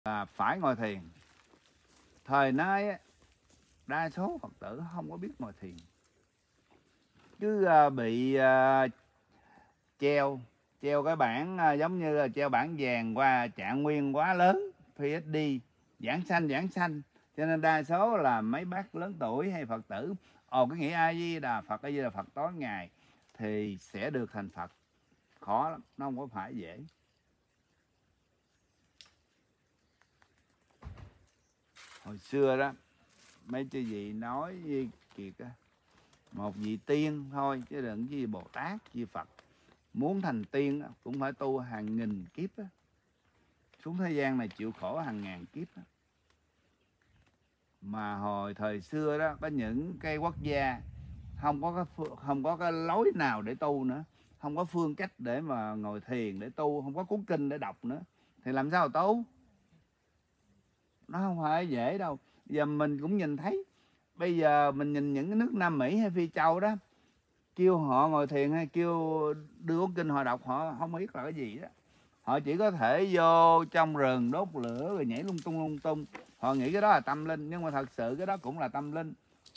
là phải ngồi thiền. Thời nay á, đa số Phật tử không có biết ngồi thiền, cứ bị treo cái bảng, giống như là treo bảng vàng qua trạng nguyên quá lớn, PhD, giảng sanh, cho nên đa số là mấy bác lớn tuổi hay Phật tử cái nghĩa A Di Đà Phật tối ngày thì sẽ được thành Phật. Khó lắm, nó không có phải dễ. Hồi xưa đó mấy chư vị nói với Kiệt á, một vị tiên thôi chứ đừng gì Bồ Tát gì Phật, muốn thành tiên cũng phải tu hàng nghìn kiếp á, xuống thế gian này chịu khổ hàng ngàn kiếp á. Mà hồi thời xưa đó có những cái quốc gia không có cái lối nào để tu nữa, không có phương cách để mà ngồi thiền để tu, không có cuốn kinh để đọc nữa, thì làm sao tu? Nó không phải dễ đâu. Giờ mình cũng nhìn thấy, bây giờ mình nhìn những cái nước Nam Mỹ hay Phi Châu đó, kêu họ ngồi thiền hay kêu đưa cuốn kinh họ đọc, họ không biết là cái gì đó. Họ chỉ có thể vô trong rừng đốt lửa rồi nhảy lung tung. Họ nghĩ cái đó là tâm linh, nhưng mà thật sự cái đó cũng là tâm linh.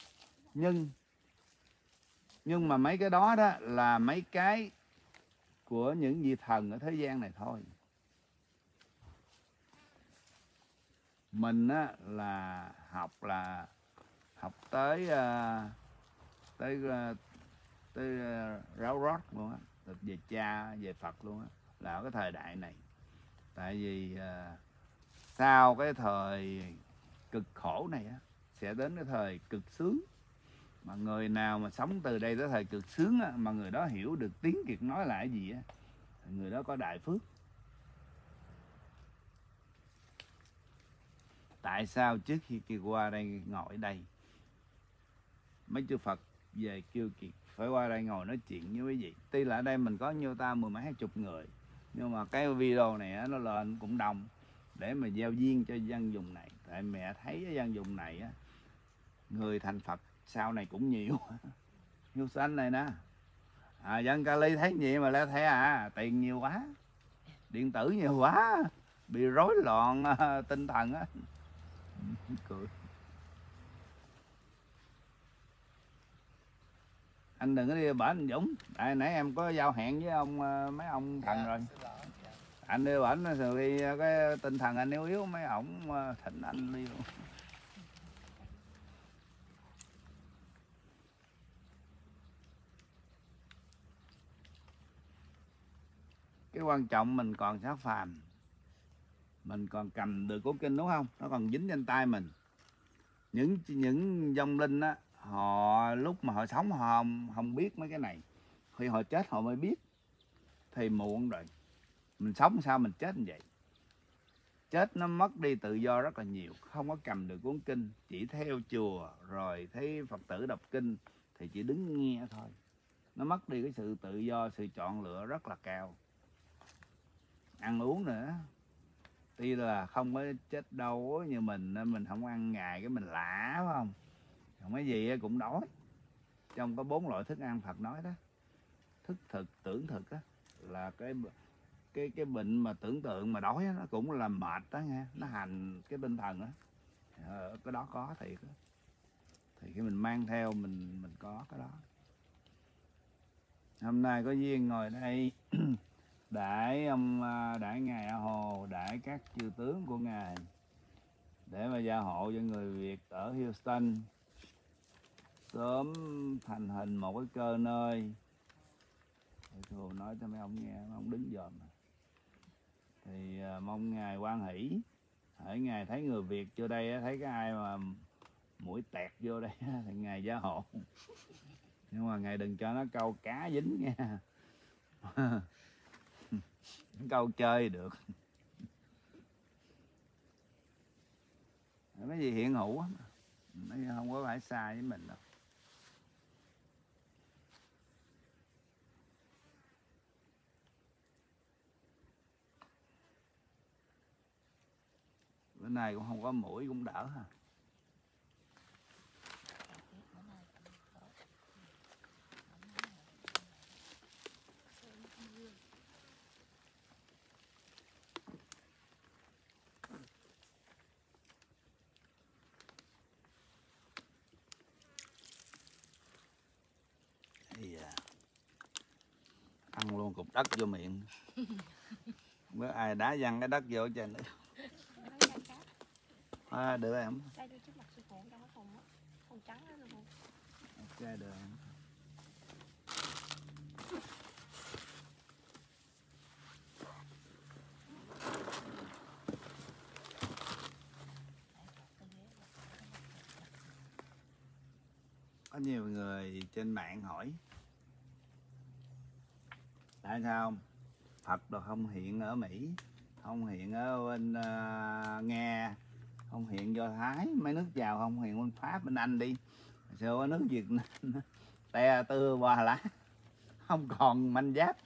Nhưng mà mấy cái đó đó là mấy cái của những vị thần ở thế gian này thôi. Mình á là học tới ráo rót luôn á, về cha về Phật luôn á, là ở cái thời đại này. Tại vì sau cái thời cực khổ này á sẽ đến cái thời cực sướng. Mà người nào mà sống từ đây tới thời cực sướng á, mà người đó hiểu được tiếng Kiệt nói là cái gì á, thì người đó có đại phước. Tại sao trước khi Kiệt qua đây ngồi đây, mấy chư Phật về kêu Kiệt phải qua đây ngồi nói chuyện với quý vị? Tuy là ở đây mình có nhiêu ta, 10 mấy 20 người, nhưng mà cái video này nó lên cũng đông để mà giao duyên cho dân vùng này. Tại mẹ thấy cái dân vùng này á, người thành Phật sau này cũng nhiều. Như xanh này nè, dân Cali thấy gì mà lẽ thế tiền nhiều quá, điện tử nhiều quá, bị rối loạn tinh thần á. Cười. Anh đừng có đi bển anh Dũng, tại nãy em có giao hẹn với ông mấy ông thần rồi. Anh đi bển rồi đi cái tinh thần anh yếu mấy ổng thịnh anh đi luôn. Cái quan trọng mình còn xác phàm, mình còn cầm được cuốn kinh đúng không, nó còn dính trên tay mình. Những vong linh á, họ lúc mà họ sống họ không biết mấy cái này, khi họ chết họ mới biết, thì muộn rồi. Mình sống sao mình chết như vậy? Chết nó mất đi tự do rất là nhiều, không có cầm được cuốn kinh, chỉ theo chùa rồi thấy Phật tử đọc kinh thì chỉ đứng nghe thôi. Nó mất đi cái sự tự do, sự chọn lựa rất là cao. Ăn uống nữa, tuy là không có chết đâu như mình không ăn ngày cái mình lạ phải không, không cái gì cũng đói. Trong có 4 loại thức ăn Phật nói đó, thức thực, tưởng thực á, là cái bệnh mà tưởng tượng mà đói á, nó cũng là mệt đó nghe, nó hành cái tinh thần á. Cái đó có thiệt á. Thì khi mình mang theo mình có cái đó. Hôm nay có duyên ngồi đây đãi ngài A Hồ, đãi các chư tướng của ngài để mà gia hộ cho người Việt ở Houston sớm thành hình một cái cơ nơi. Thường nói cho mấy ông nghe, mấy ông đứng dòm. Thì mong ngài hoan hỷ, hễ ngài thấy người Việt vô đây, thấy cái ai mà mũi tẹt vô đây thì ngài gia hộ. Nhưng mà ngài đừng cho nó câu cá dính nha. Câu chơi được. Mấy gì hiện hữu á, không có phải sai với mình đâu. Bữa nay cũng không có mũi cũng đỡ ha. đất vô miệng. Bữa ai đá văng cái đất vô cho nữa. Được em. Ok được em. Có nhiều người trên mạng hỏi tại sao Phật đồ không hiện ở Mỹ, không hiện ở bên Nga, không hiện Do Thái, mấy nước giàu không hiện bên Pháp, bên Anh đi. Sao ở nước Việt Nam te tưa qua lá, không còn manh giáp.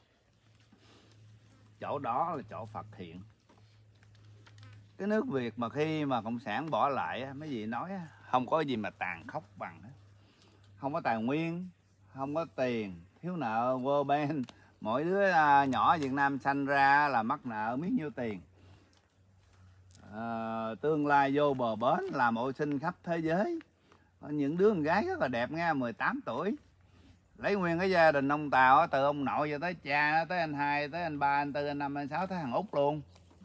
Chỗ đó là chỗ Phật hiện. Cái nước Việt mà khi mà cộng sản bỏ lại, mấy vị nói không có gì mà tàn khốc bằng hết. Không có tài nguyên, không có tiền, thiếu nợ vô bên. Mỗi đứa nhỏ Việt Nam sanh ra là mắc nợ biết nhiêu tiền. Tương lai vô bờ bến làm ô sinh khắp thế giới. Có những đứa con gái rất là đẹp nghe, 18 tuổi. Lấy nguyên cái gia đình ông Tàu, từ ông nội cho tới cha, tới anh 2, tới anh 3, anh 4, anh 5, anh 6, tới thằng Út luôn.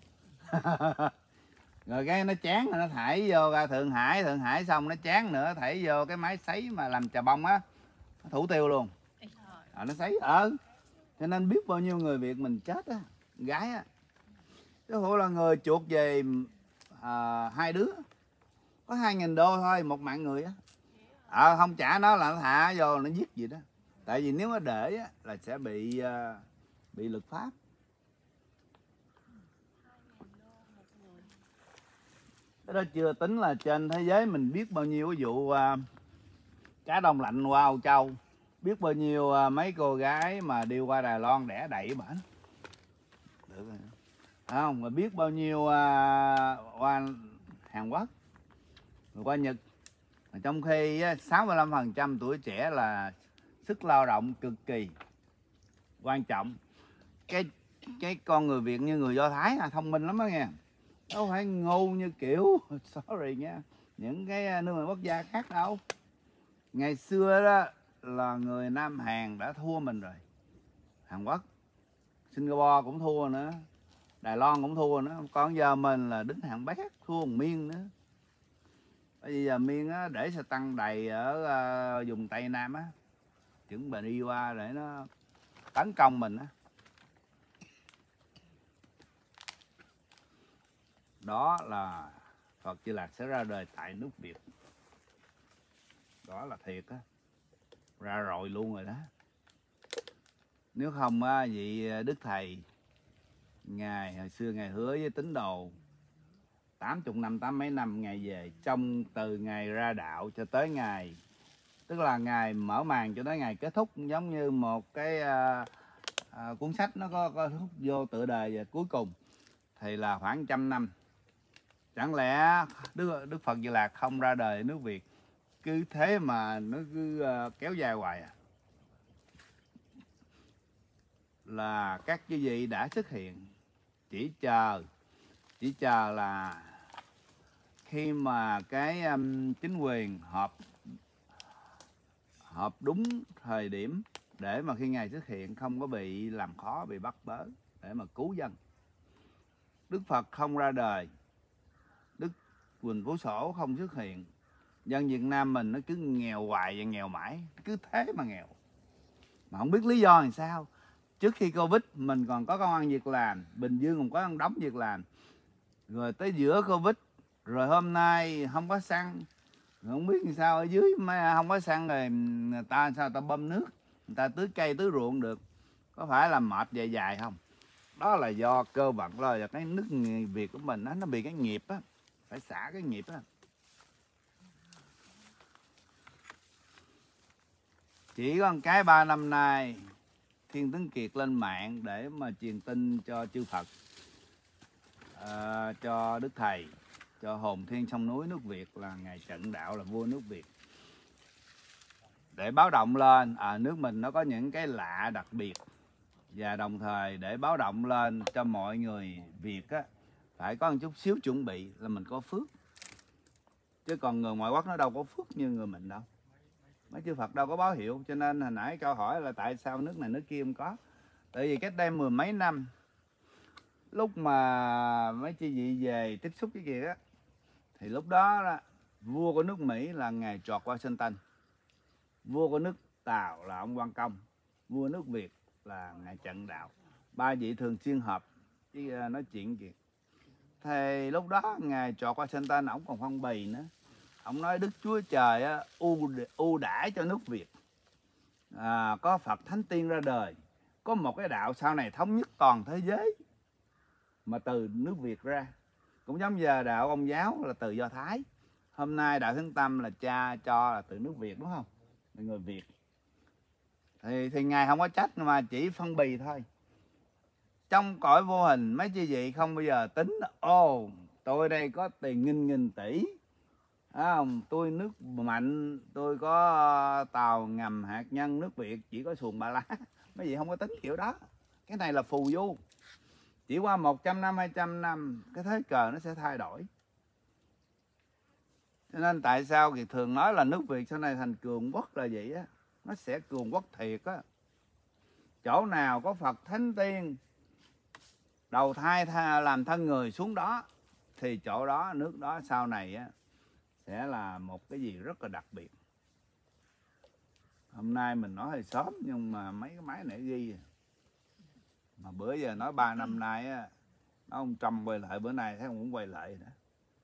Rồi cái nó chán rồi nó thảy vô ra Thượng Hải xong nó chán nữa, thảy vô cái máy sấy mà làm trà bông á, nó thủ tiêu luôn. Nó sấy cho nên biết bao nhiêu người Việt mình chết á, gái á, chứ không là người chuột về 2 đứa có 2.000 đô thôi một mạng người á. Không trả nó là nó thả vô nó giết gì đó, tại vì nếu nó để á, là sẽ bị luật pháp. Cái đó chưa tính là trên thế giới mình biết bao nhiêu cái vụ cá đông lạnh qua Âu Châu, biết bao nhiêu mấy cô gái mà đi qua Đài Loan đẻ đẩy bển, được rồi. Không, mà biết bao nhiêu qua Hàn Quốc, rồi qua Nhật. Mà trong khi 65% tuổi trẻ là sức lao động cực kỳ quan trọng. Cái con người Việt như người Do Thái thông minh lắm đó nghe, đâu phải ngu như kiểu sorry nha, những cái nước quốc gia khác đâu. Ngày xưa đó là người Nam Hàn đã thua mình rồi, Hàn Quốc, Singapore cũng thua nữa, Đài Loan cũng thua nữa, còn giờ mình là đứng hạng bét, thua một Miên nữa. Bây giờ Miên á, để xe tăng đầy ở vùng Tây Nam á, chuẩn bị đi qua để nó tấn công mình á. Đó là Phật Di Lặc sẽ ra đời tại nước Việt. Đó là thiệt á, ra rồi luôn rồi đó. Nếu không á, vị Đức Thầy Ngài hồi xưa Ngài hứa với tín đồ 80 năm, 80 mấy năm Ngài về, trong từ Ngài ra đạo cho tới Ngài, tức là Ngài mở màn cho tới Ngài kết thúc, giống như một cái cuốn sách nó có thúc vô tựa đề về cuối cùng thì là khoảng 100 năm. Chẳng lẽ Đức Phật Di Lặc không ra đời nước Việt, cứ thế mà nó cứ kéo dài hoài à? Là các chư vị đã xuất hiện, chỉ chờ là khi mà cái chính quyền họp đúng thời điểm để mà khi Ngài xuất hiện không có bị làm khó, bị bắt bớ để mà cứu dân. Đức Phật không ra đời, Đức Quỳnh Phú Sổ không xuất hiện, dân Việt Nam mình nó cứ nghèo hoài và nghèo mãi, cứ thế mà nghèo mà không biết lý do làm sao. Trước khi Covid mình còn có công ăn việc làm, Bình Dương còn có một đống việc làm, rồi tới giữa Covid rồi hôm nay không có xăng, không biết làm sao ở dưới mà không có xăng rồi người ta sao ta bơm nước, người ta tưới cây tưới ruộng được, có phải là mệt dài dài không? Đó là do cơ bản là cái nước Việt của mình nó bị cái nghiệp á, phải xả cái nghiệp á. Chỉ có một cái 3 năm nay Thiên Tuấn Kiệt lên mạng để mà truyền tin cho chư Phật, cho Đức Thầy, cho hồn thiên sông núi nước Việt là Ngài Trần Đạo là vua nước Việt, để báo động lên nước mình nó có những cái lạ đặc biệt, và đồng thời để báo động lên cho mọi người Việt á, phải có một chút xíu chuẩn bị là mình có phước, chứ còn người ngoại quốc nó đâu có phước như người mình đâu. Mấy chư Phật đâu có báo hiệu, cho nên hồi nãy câu hỏi là tại sao nước này nước kia không có. Tại vì cách đây mười mấy năm, lúc mà mấy chị vị về tiếp xúc cái gì á, thì lúc đó vua của nước Mỹ là ngài George Washington, vua của nước Tàu là ông Quan Công, vua nước Việt là ngài Trần Đạo. Ba vị thường xuyên họp nói chuyện kìa. Thì lúc đó ngài George Washington ổng còn phong bì nữa, ông nói Đức Chúa Trời á, ưu đãi cho nước Việt, có Phật Thánh Tiên ra đời, có một cái đạo sau này thống nhất toàn thế giới mà từ nước Việt ra. Cũng giống giờ đạo Công giáo là từ Do Thái, hôm nay đạo Thánh Tâm là cha cho là từ nước Việt, đúng không, là người Việt. Thì ngài không có trách mà chỉ phân bì thôi. Trong cõi vô hình mấy chị vị không bao giờ tính tôi đây có tiền nghìn tỷ, không, tôi nước mạnh, tôi có tàu ngầm hạt nhân, nước Việt chỉ có xuồng ba lá. Mấy vị không có tính kiểu đó. Cái này là phù du. Chỉ qua 100 năm 200 năm cái thế cờ nó sẽ thay đổi. Cho nên tại sao thì thường nói là nước Việt sau này thành cường quốc là vậy á, nó sẽ cường quốc thiệt á. Chỗ nào có Phật Thánh Tiên đầu thai làm thân người xuống đó thì chỗ đó, nước đó sau này á sẽ là một cái gì rất là đặc biệt. Hôm nay mình nói hơi sớm nhưng mà mấy cái máy này ghi. Mà bữa giờ nói 3 năm nay á, nói ông Trump quay lại, bữa nay thấy ông cũng quay lại nữa.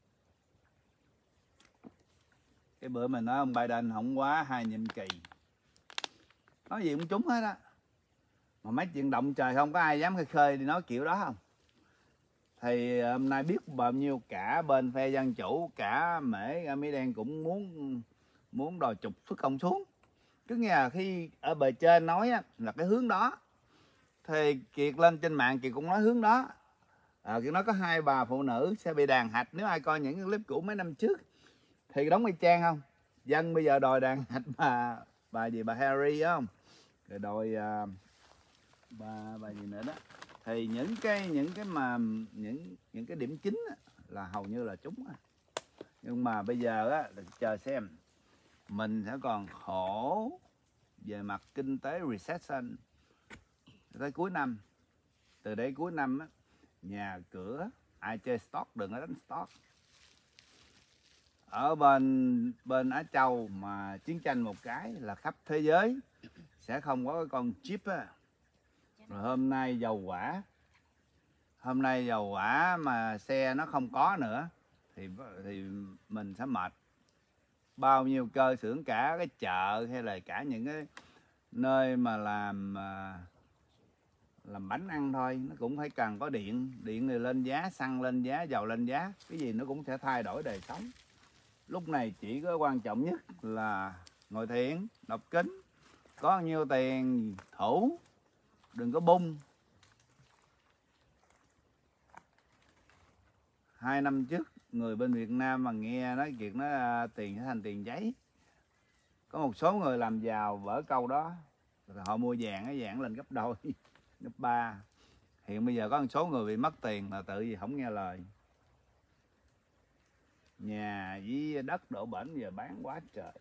Cái bữa mình nói ông Biden không quá 2 nhiệm kỳ, nói gì cũng trúng hết á. Mà mấy chuyện động trời không có ai dám khơi khơi đi nói kiểu đó không. Thì hôm nay biết bao nhiêu cả bên phe dân chủ, cả Mỹ đen cũng muốn đòi trục xuất công xuống. Cứ nghe là khi ở bề trên nói á, là cái hướng đó, thì Kiệt lên trên mạng Kiệt cũng nói hướng đó. Kiệt nói có 2 bà phụ nữ sẽ bị đàn hạch. Nếu ai coi những cái clip cũ mấy năm trước thì đóng y chang không. Dân bây giờ đòi đàn hạch bà gì, bà Harry không, rồi đòi bà gì nữa đó. Thì những cái điểm chính á, là hầu như là trúng á. Nhưng mà bây giờ á, chờ xem mình sẽ còn khổ về mặt kinh tế recession tới cuối năm. Từ đây cuối năm á, nhà cửa ai chơi stock đừng có đánh stock. Ở bên Á Châu mà chiến tranh một cái là khắp thế giới sẽ không có cái con chip á. Rồi hôm nay dầu hỏa mà xe nó không có nữa thì mình sẽ mệt. Bao nhiêu cơ xưởng, cả cái chợ hay là cả những cái nơi mà làm bánh ăn thôi, nó cũng phải cần có điện thì lên giá, xăng lên giá, dầu lên giá, cái gì nó cũng sẽ thay đổi đời sống. Lúc này chỉ có quan trọng nhất là ngồi thiền, đọc kinh, có bao nhiêu tiền thủ, đừng có bung. 2 năm trước người bên Việt Nam mà nghe nói Kiệt nói tiền sẽ thành tiền giấy, có một số người làm giàu vỡ câu đó, họ mua vàng, cái vàng lên gấp đôi gấp 3. Hiện bây giờ có một số người bị mất tiền là tự vì không nghe lời. Nhà với đất đổ bển giờ bán quá trời.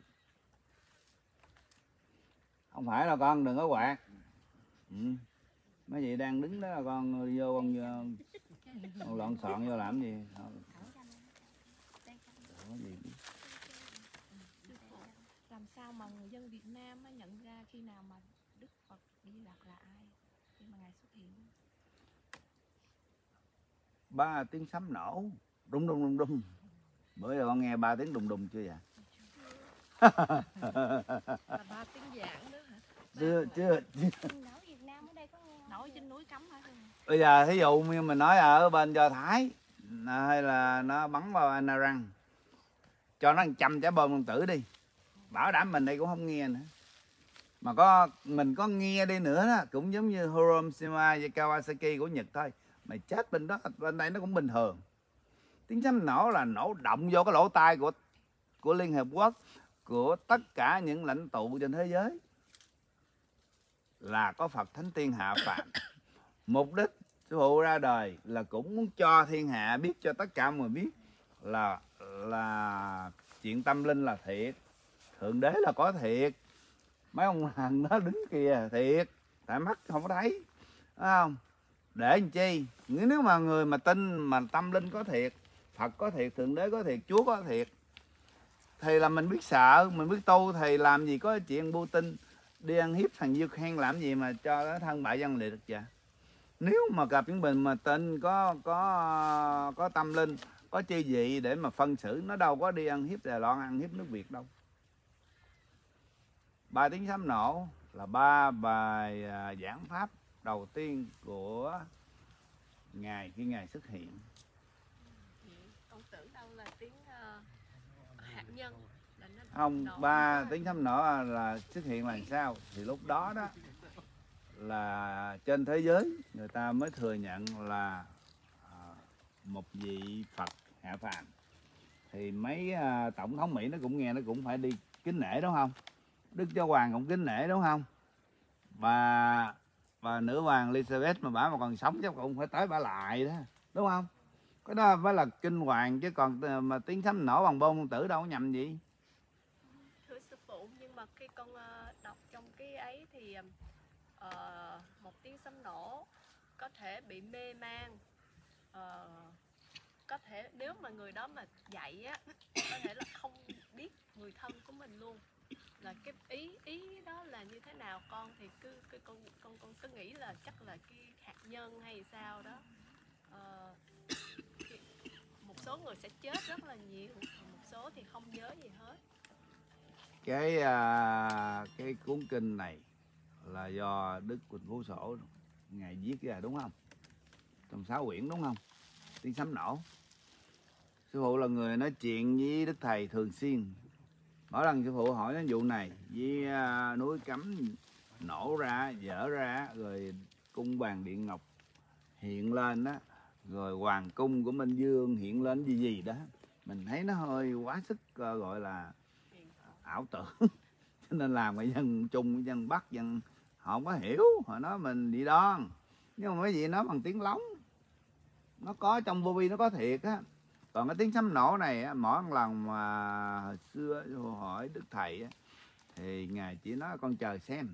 Không phải là con đừng có quạt. Mấy chị đang đứng đó là con vô con lộn xộn vô làm gì? Làm sao mà người dân Việt Nam mới nhận ra khi nào mà Đức Phật Di Lặc là ai khi mà Ngài xuất hiện? 3 tiếng sấm nổ, đùng đùng đùng đùng. Bữa giờ con nghe 3 tiếng đùng đùng chưa vậy? Là 3 tiếng giảng đó hả? Chưa. Nổi trên núi Cấm hả? Bây giờ thí dụ như mình nói ở bên Do Thái hay là nó bắn vào Anarang, cho nó 100 trái bom nguyên tử đi, bảo đảm mình đây cũng không nghe nữa. Mà mình có nghe đi nữa đó, cũng giống như Hiroshima và Kawasaki của Nhật thôi, mày chết bên đó, bên đây nó cũng bình thường. Tiếng sấm nổ là nổ động vô cái lỗ tai của Liên Hiệp Quốc, của tất cả những lãnh tụ trên thế giới, là có Phật Thánh Tiên hạ phàm. Mục đích sư phụ ra đời là cũng muốn cho thiên hạ biết, cho tất cả mọi người biết là chuyện tâm linh là thiệt, thượng đế là có thiệt, mấy ông thần đó đứng kìa thiệt, tại mắt không có thấy. Đúng không? Để làm chi? Nếu mà người mà tin mà tâm linh có thiệt, Phật có thiệt, Thượng Đế có thiệt, Chúa có thiệt, thì là mình biết sợ, mình biết tu, thì làm gì có chuyện bu tin đi ăn hiếp thằng Dư Khen, làm gì mà cho nó thân bại danh liệt được vậy? Nếu mà gặp những bình mà tin có tâm linh, có chi vị để mà phân xử, nó đâu có đi ăn hiếp Đài Loan, ăn hiếp nước Việt đâu. Ba tiếng sấm nổ là ba bài giảng pháp đầu tiên của Ngài khi Ngài xuất hiện. Con tưởng đâu là tiếng hạt nhân. Không, ba tiếng sấm nổ là xuất hiện là sao? Thì lúc đó đó là trên thế giới người ta mới thừa nhận là một vị Phật hạ phàm. Thì mấy tổng thống Mỹ nó cũng nghe, nó cũng phải đi kính nể, đúng không? Đức Giáo Hoàng cũng kính nể, đúng không? Và nữ hoàng Elizabeth mà bả mà còn sống chắc cũng phải tới bả lại đó, đúng không? Cái đó phải là kinh hoàng, chứ còn mà tiếng sấm nổ bằng bom nguyên tử đâu có nhầm gì. Thưa sư phụ, nhưng mà khi con đọc trong cái ấy thì một tiếng sấm nổ có thể bị mê man, có thể nếu mà người đó mà dậy á, có thể là không biết người thân của mình luôn. Là cái ý đó là như thế nào? Con thì con cứ nghĩ là chắc là cái hạt nhân hay sao đó. Một số người sẽ chết rất là nhiều, một số thì không nhớ gì hết. Cái cuốn kinh này là do Đức Quỳnh Phú Sổ Ngài viết ra, đúng không? Trong 6 quyển, đúng không? Tiếng sấm nổ. Sư phụ là người nói chuyện với Đức Thầy thường xuyên. Mỗi lần sư phụ hỏi đến vụ này, với núi Cấm nổ ra, dở ra, rồi cung Hoàng Điện Ngọc hiện lên đó, rồi hoàng cung của Minh Dương hiện lên gì gì đó, mình thấy nó hơi quá sức gọi là ảo tưởng. Cho nên làm người dân Trung, dân Bắc, dân họ không có hiểu, họ nói mình bị đoan. Nhưng mà mấy vị nói bằng tiếng lóng, nó có trong vô vi, nó có thiệt á. Còn cái tiếng sấm nổ này á, mỗi lần mà hồi xưa hỏi Đức Thầy á, thì Ngài chỉ nói con chờ xem.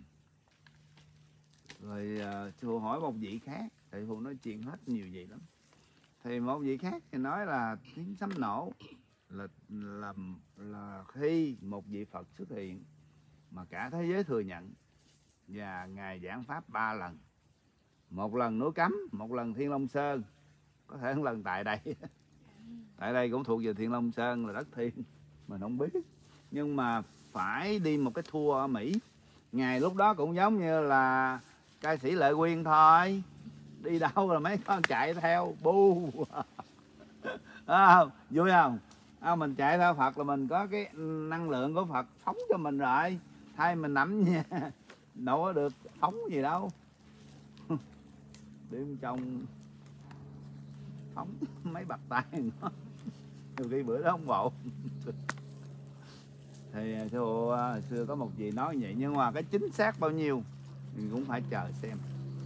Rồi sư hỏi một vị khác, thầy phụ nói chuyện hết nhiều vị lắm. Thì một vị khác thì nói là tiếng sấm nổ là khi một vị Phật xuất hiện mà cả thế giới thừa nhận, và Ngài giảng pháp 3 lần. Một lần núi Cấm, một lần Thiên Long Sơn, có thể một lần tại đây. Tại đây cũng thuộc về Thiên Long Sơn, là đất thiên, mình không biết. Nhưng mà phải đi một cái tour ở Mỹ. Ngài lúc đó cũng giống như là ca sĩ Lệ Quyên thôi, đi đâu là mấy con chạy theo bu. Vui không? Mình chạy theo Phật là mình có cái năng lượng của Phật phóng cho mình rồi, thay mình nằm nha, đâu có được phóng gì đâu. Đêm trong phóng mấy bạc tay nó, nhiều khi bữa đó không bộ. Thì sư phụ hồi xưa có một vị nói vậy, nhưng mà cái chính xác bao nhiêu mình cũng phải chờ xem.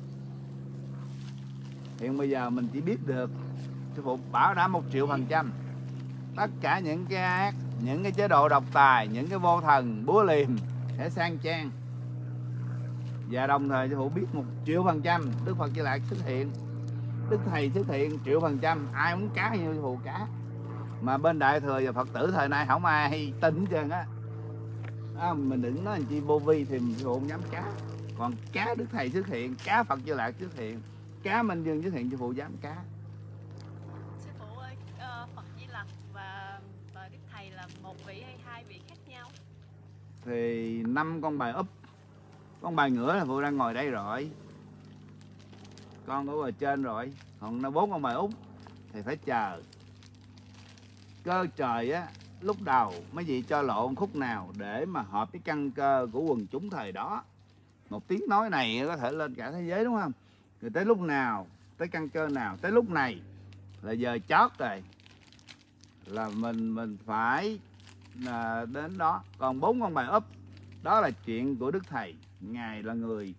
Hiện bây giờ mình chỉ biết được sư phụ bảo đảm 1.000.000%. Tất cả những cái ác, những cái chế độ độc tài, những cái vô thần búa liềm sẽ sang trang. Và đồng thời sư phụ biết 1.000.000% Đức Phật Di Lạc xuất hiện, Đức Thầy xuất hiện 1.000.000%. Ai muốn cá như sư phụ cá. Mà bên Đại Thừa và Phật tử thời nay không ai tin hết trơn á. Mình đừng nói chi vô vi thì sư phụ không dám cá. Còn cá Đức Thầy xuất hiện, cá Phật Di Lạc xuất hiện, cá Minh Dương xuất hiện, sư phụ dám cá. Sư phụ ơi, Phật Di Lặc và Đức Thầy là một vị hay hai vị khác nhau? Thì 5 con bài úp, con bài ngửa là phụ đang ngồi đây rồi, con ở bờ trên rồi. Còn nó 4 con bài úp thì phải chờ cơ trời á, lúc đầu mấy vị cho lộ khúc nào để mà hợp cái căn cơ của quần chúng thời đó. Một tiếng nói này có thể lên cả thế giới, đúng không? Rồi tới lúc nào, tới căn cơ nào, tới lúc này là giờ chót rồi, là mình phải đến đó. Còn 4 con bài úp đó là chuyện của Đức Thầy. Ngài là người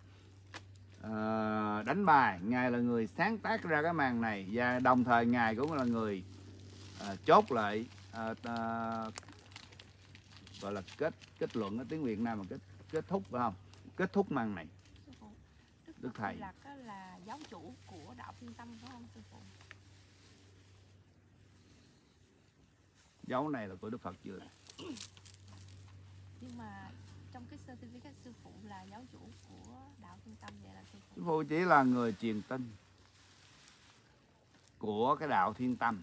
đánh bài, Ngài là người sáng tác ra cái màn này, và đồng thời Ngài cũng là người chốt lại, gọi là kết luận ở tiếng Việt Nam mà kết thúc, phải không? Kết thúc màn này. Đức Thầy là giáo chủ của đạo Thiên Tâm phải không sư phụ? Dấu này là của Đức Phật chưa? Nhưng mà trong cái certificate sư phụ là giáo chủ của đạo Thiên Tâm, vậy là sư phụ? Sư phụ chỉ là người truyền tin của cái đạo Thiên Tâm.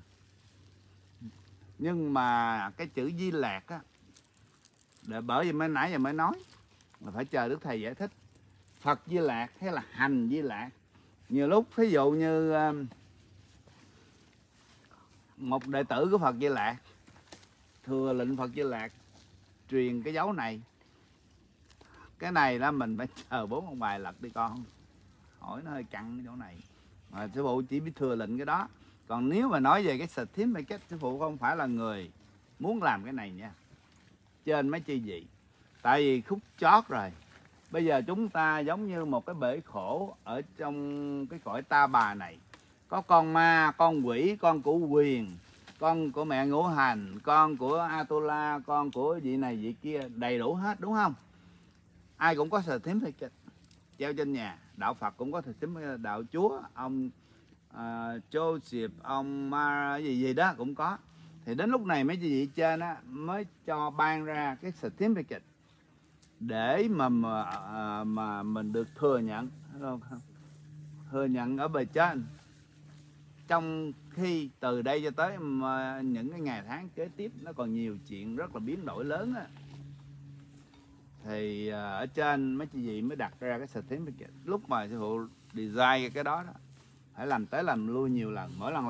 Nhưng mà cái chữ Di Lạc á, bởi vì nãy giờ mới nói là phải chờ Đức Thầy giải thích. Phật Di Lạc hay là hành Di Lạc. Nhiều lúc ví dụ như một đệ tử của Phật Di Lạc thừa lệnh Phật Di Lạc truyền cái dấu này. Cái này đó mình phải chờ 4 ông bài lật đi con. Hỏi nó hơi căng cái chỗ này. Mà sư phụ chỉ biết thừa lệnh cái đó. Còn nếu mà nói về cái certificate, sư phụ không phải là người muốn làm cái này nha. Trên mấy chi gì. Tại vì khúc chót rồi. Bây giờ chúng ta giống như một cái bể khổ ở trong cái cõi ta bà này. Có con ma, con quỷ, con của quyền, con của mẹ ngũ hành, con của Atula, con của vị này vị kia, đầy đủ hết, đúng không? Ai cũng có certificate treo trên nhà. Đạo Phật cũng có certificate, đạo Chúa, ông Joseph, ông gì đó cũng có. Thì đến lúc này mấy chị vị trên á mới cho ban ra cái certificate để mà mình được thừa nhận, thừa nhận ở bề trên. Trong khi từ đây cho tới những cái ngày tháng kế tiếp nó còn nhiều chuyện rất là biến đổi lớn á, thì ở trên mấy chị vị mới đặt ra cái certificate. Lúc mà sư phụ design cái đó phải làm tới làm lui nhiều lần. Mỗi lần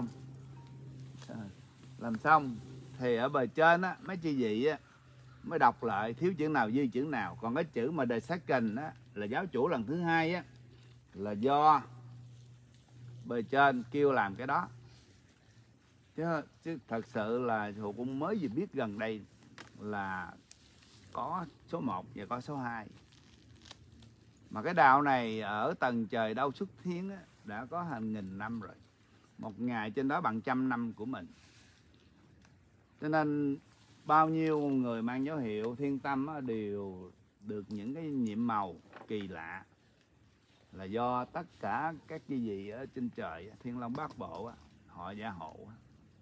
làm xong thì ở bề trên á mấy chị vị á mới đọc lại thiếu chữ nào dư chữ nào. Còn cái chữ mà the second á là giáo chủ lần thứ hai á là do bề trên kêu làm cái đó. Chứ thật sự là sư phụ cũng mới vừa biết gần đây là có số 1 và có số 2. Mà cái đạo này ở tầng trời đâu xuất thiên á, đã có hàng nghìn năm rồi. Một ngày trên đó bằng 100 năm của mình. Cho nên bao nhiêu người mang dấu hiệu Thiên Tâm á, đều được những cái nhiệm màu kỳ lạ. Là do tất cả các cái gì ở trên trời, Thiên Long Bát Bộ á, họ gia hộ á.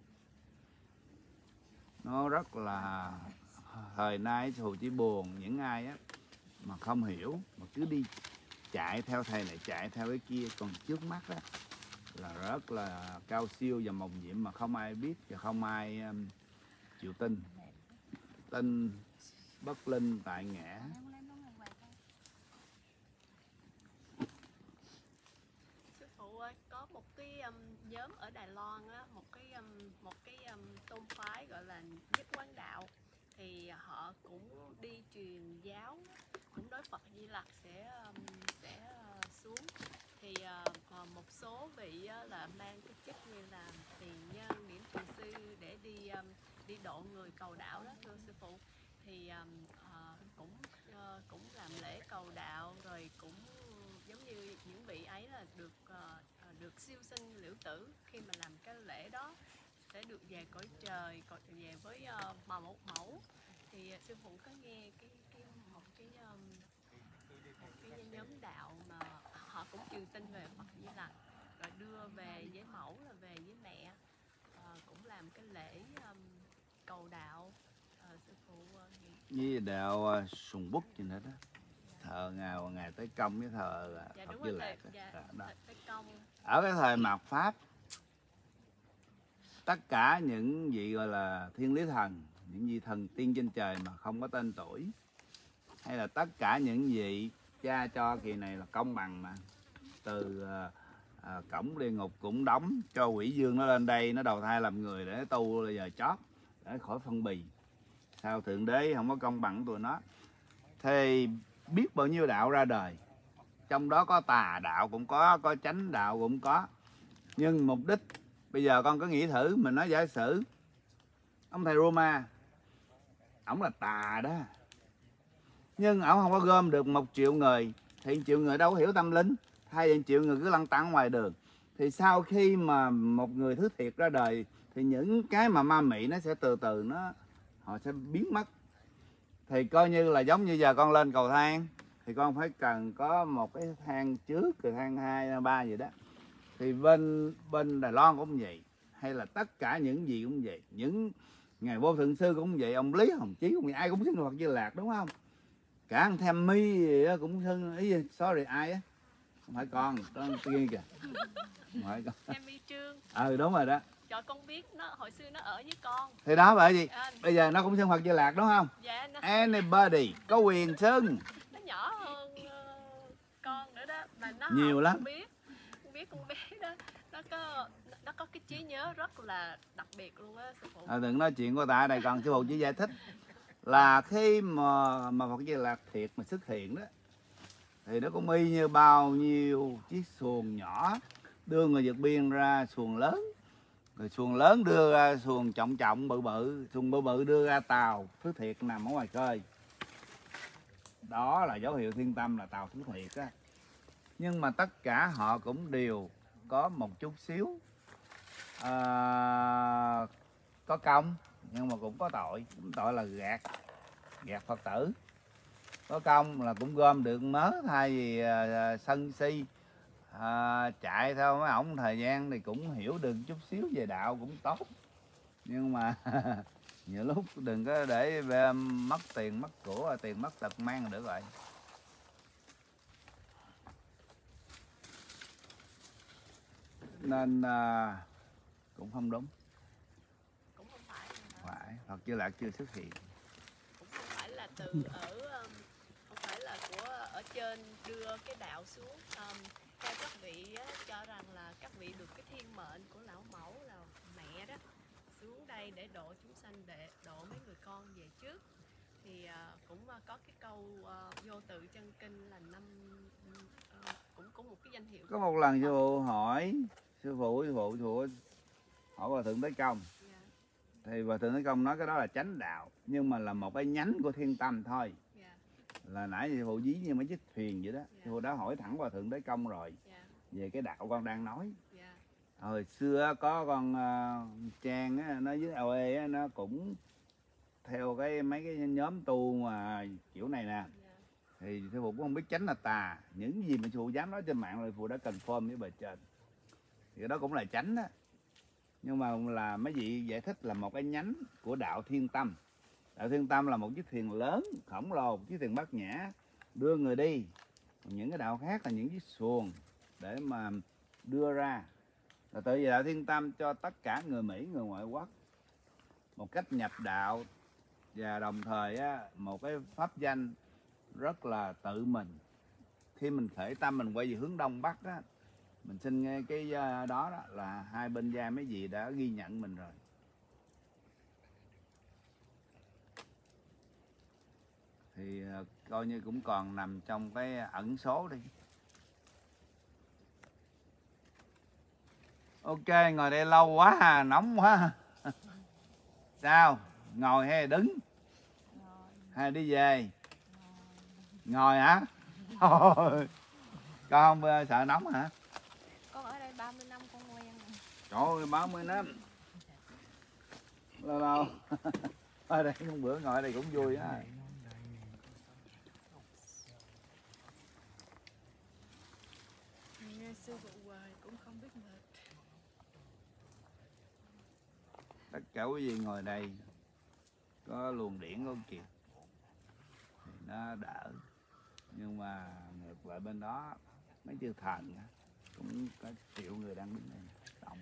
Nó rất là thời nay sư phụ chỉ buồn những ai á mà không hiểu mà cứ đi chạy theo thầy này chạy theo cái kia, còn trước mắt á là rất là cao siêu và màu nhiệm mà không ai biết và không ai chịu tin. Tin bất linh tại ngã. Sư phụ ơi, có một cái nhóm ở Đài Loan á, một cái tôn phái gọi là Nhất Quán Đạo, thì họ cũng đi truyền giáo, cũng nói Phật Di Lặc sẽ xuống. Thì một số vị là mang cái chức như là tiền nhân, điểm tiền sư để đi độ người cầu đạo đó thưa sư phụ. Thì cũng làm lễ cầu đạo, rồi cũng giống như những vị ấy là được siêu sinh liễu tử. Khi mà làm cái lễ đó sẽ được về cõi trời, còn về với một mẫu. Thì sư phụ có nghe một cái nhóm đạo mà họ cũng truyền tin về Phật Di Lặc, rồi đưa về với mẫu là về với mẹ, cũng làm cái lễ cầu đạo. Sư phụ Với đạo Sùng Bút gì nữa đó, thờ ngày tới công với thờ Phật Di Lặc. Ở cái thời mạt Pháp, tất cả những vị gọi là thiên lý thần, những vị thần tiên trên trời mà không có tên tuổi, hay là tất cả những vị cha cho kỳ này là công bằng mà, từ cổng địa ngục cũng đóng cho quỷ dương nó lên đây, nó đầu thai làm người để tu giờ chót để khỏi phân bì. Sao thượng đế không có công bằng tụi nó? Thì biết bao nhiêu đạo ra đời, trong đó có tà đạo cũng có chánh đạo cũng có. Nhưng mục đích bây giờ con có nghĩ thử, mình nói giả sử ông thầy Roma, ổng là tà đó, nhưng ổng không có gom được 1 triệu người, thì 1 triệu người đâu có hiểu tâm linh, hay là 1 triệu người cứ lăn tăn ngoài đường. Thì sau khi mà một người thứ thiệt ra đời thì những cái mà ma mị nó sẽ từ họ sẽ biến mất. Thì coi như là giống như giờ con lên cầu thang thì con phải cần có một cái thang trước rồi thang 2, thang 3 gì đó. Thì bên Đài Loan cũng vậy, hay là tất cả những gì cũng vậy, những ngài vô thượng sư cũng vậy, ông Lý Hồng Chí cũng vậy, ai cũng xưng Phật Di Lạc đúng không? Cả anh Tham Mi gì đó cũng xưng, ý sorry ai á, không phải con kia kìa, không phải con. Em y Trương. Đúng rồi đó. Trời, con biết nó hồi xưa nó ở với con. Thì đó bởi vì Anh. bây giờ nó cũng xưng Phật Di Lạc đúng không? Dạ nó Anybody có quyền xưng. nó nhỏ hơn con nữa đó mà nó Nhiều học lắm. Con biết con bé đó nó có cái trí nhớ rất là đặc biệt luôn á sư phụ. Đừng nói chuyện của ta ở đây, còn sư phụ chỉ giải thích là khi mà Phật Di Lạc thiệt mà xuất hiện đó thì nó cũng y như bao nhiêu chiếc xuồng nhỏ đưa người vượt biên ra xuồng lớn, rồi xuồng lớn đưa ra xuồng trọng trọng bự bự, xuồng bự bự đưa ra tàu thứ thiệt nằm ở ngoài khơi. Đó là dấu hiệu thiên tâm, là tàu thứ thiệt á. Nhưng mà tất cả họ cũng đều có một chút xíu có công, nhưng mà cũng có tội. Tội là gạt Phật tử. Có công là cũng gom được mớ, thay vì sân si chạy theo mấy ổng thời gian thì cũng hiểu được chút xíu về đạo cũng tốt. Nhưng mà nhiều lúc đừng có để mất tiền mất của, tiền mất tật mang được rồi. Nên cũng không đúng. Cũng không phải Phải, Phật Di Lạc chưa xuất hiện. cũng không phải là từ không phải là của ở trên đưa cái đạo xuống. Theo các vị á, cho rằng là các vị được cái thiên mệnh của lão mẫu là mẹ đó xuống đây để độ chúng sanh, để độ mấy người con về trước. Thì cũng có cái câu vô tự chân kinh là cũng có một cái danh hiệu. Có một lần sư phụ hỏi sư phụ hỏi Hòa Thượng Tế Công. Dạ. Thì Hòa Thượng Tế Công nói cái đó là chánh đạo, nhưng mà là một cái nhánh của thiên tâm thôi. Dạ. Là nãy sư phụ dí như mấy chiếc thuyền vậy đó. Dạ. Sư phụ đã hỏi thẳng Hòa Thượng Tế Công rồi. Dạ. Về cái đạo con đang nói. Dạ. Hồi xưa có con Trang á, nó với LA á, nó cũng theo mấy cái nhóm tu mà kiểu này nè. Dạ. Thì sư phụ cũng không biết chánh là tà. Những gì mà sư phụ dám nói trên mạng rồi sư phụ đã confirm với bề trên. Thì cái đó cũng là chánh đó. Nhưng mà là mấy vị giải thích là một cái nhánh của đạo thiên tâm. Đạo thiên tâm là một chiếc thuyền lớn khổng lồ, chiếc thuyền bát nhã đưa người đi. Còn những cái đạo khác là những chiếc xuồng để mà đưa ra. Là tự vì đạo thiên tâm cho tất cả người Mỹ, người ngoại quốc một cách nhập đạo, và đồng thời á, một cái pháp danh rất là tự mình. Khi mình khởi tâm mình quay về hướng đông bắc á, mình xin nghe cái đó là hai bên vai mấy vị đã ghi nhận mình rồi. Thì coi như cũng còn nằm trong cái ẩn số đi. Ok, ngồi đây lâu quá à, nóng quá. Sao? Ngồi hay đứng? Hay đi về? Ngồi hả? Thôi. Con không sợ nóng hả? Con ở đây 30 năm con quen rồi. Trời ơi, 30 năm. Lâu lâu. Ở đây một bữa ngồi ở đây cũng vui á. Nghe sư phụ hoài cũng không biết mệt. Tất cả quý vị ngồi đây có luồng điển của Kiệt thì nó đỡ. Nhưng mà ngược lại bên đó mấy chư thần cũng có triệu người đang đứng đây động.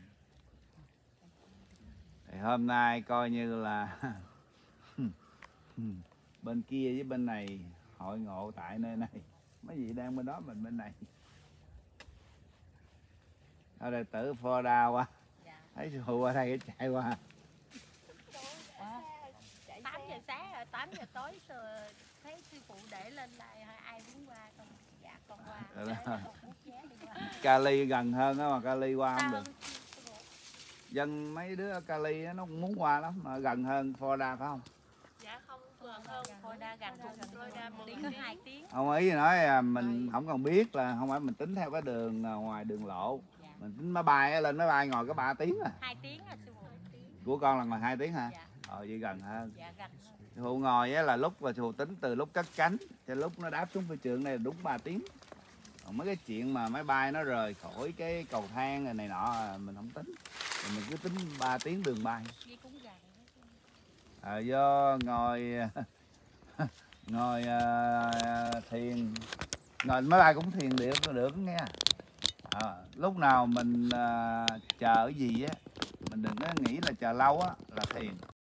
Thì hôm nay coi như là bên kia với bên này hội ngộ tại nơi này. Mấy vị đang bên đó, mình bên này. Thôi đệ tử phò đa qua. Dạ. Thấy sư phụ ở đây cái chạy qua. 8 giờ sáng rồi 8 giờ tối rồi thấy sư phụ để lên đây ai muốn qua con dạ con qua. Để con bút vé đi qua. Cali gần hơn á, mà Cali qua không Sao được. Dân mấy đứa ở Cali nó cũng muốn qua lắm, mà gần hơn Florida phải không? Dạ không, gần hơn Florida, gần hơn Florida một đi tiếng. 2 tiếng. Không, ý nói mình không cần biết là không phải mình tính theo cái đường ngoài đường lộ. Dạ. Mình tính máy bay lên máy bay ngồi có 3 tiếng à. 2 tiếng à sư phụ. Của con là ngồi 2 tiếng hả? Dạ. Vậy gần hơn. Dạ gần hơn. Hụ ngồi á là lúc mà Hụ tính từ lúc cất cánh cho lúc nó đáp xuống phi trường này là đúng 3 tiếng. Còn mấy cái chuyện mà máy bay nó rời khỏi cái cầu thang này nọ mình không tính. Mình cứ tính 3 tiếng đường bay. Đi cũng gần. Do ngồi ngồi thiền, ngồi máy bay cũng thiền được nghe. Lúc nào mình chờ cái gì á, mình đừng có nghĩ là chờ lâu á là thiền.